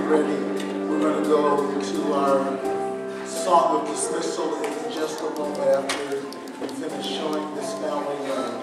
ready, we're going to go to our song of dismissal in just a moment after we finish showing this family love.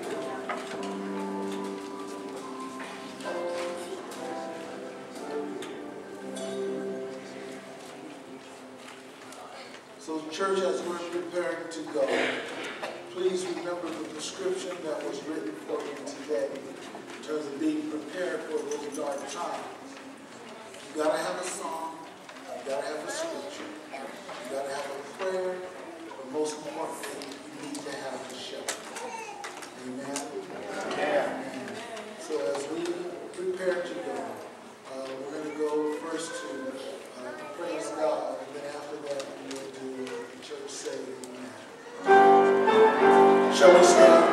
So church, as we're preparing to go, please remember the prescription that was written for you today in terms of being prepared for those dark times. You got to have a song, you got to have a scripture, you got to have a prayer, but most importantly, you need to have the shelter. Amen? Amen. So as we prepare to go, we're going to go first to praise God, and then after that we will do the church say amen. Shall we stand?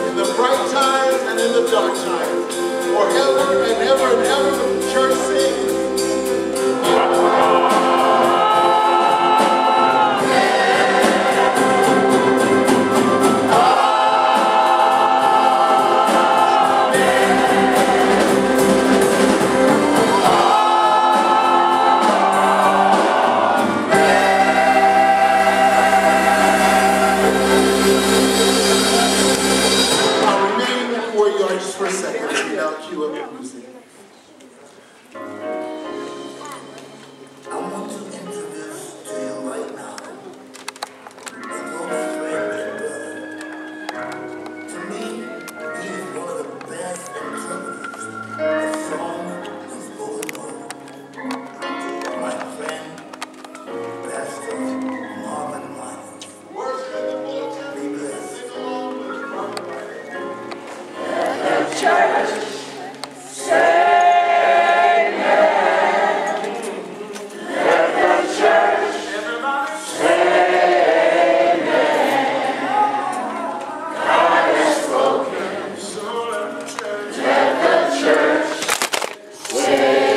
Dark times, forever and ever, church sing.